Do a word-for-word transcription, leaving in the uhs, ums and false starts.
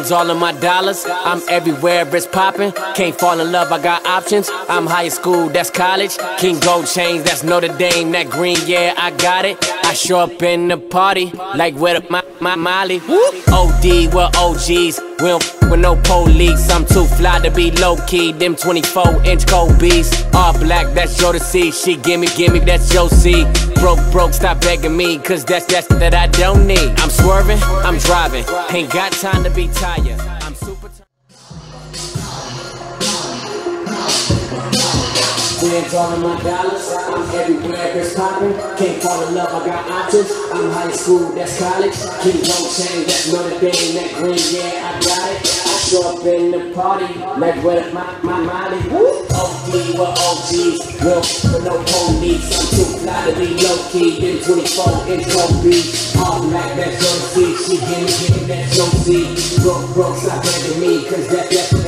bands, all of my dollars. I'm everywhere, it's poppin'. Can't fall in love, I got options. I'm high school, that's college. King Gold chains, that's Notre Dame. That green, yeah, I got it. I show up in the party, like where the my, my Molly. O D, we're O Gs. We don't f with no police. I'm too fly to be low-key. Them twenty-four inch Kobe's. All black, that's your to see. She gimme, gimme, that's your C. Broke, broke, stop begging me, cause that's, that's that I don't need. I'm swerving, I'm driving. Ain't got time to be tired. I'm super tired. Bands, all of my dollars. I'm everywhere, it's poppin'. Can't fall in love, I got options. I'm high school, that's college. King Gold chain, that's Notre Dame. That green, yeah, I got it. I show up in the party, like where my, my Molly. O D, we're O Gs. Real with no police. I'm too fly to be low-key. Them twenty-four inch Kobe's. All black, that's your C. She gimme, gimme, that's your C. Broke, broke, stop begging me, cause that, that's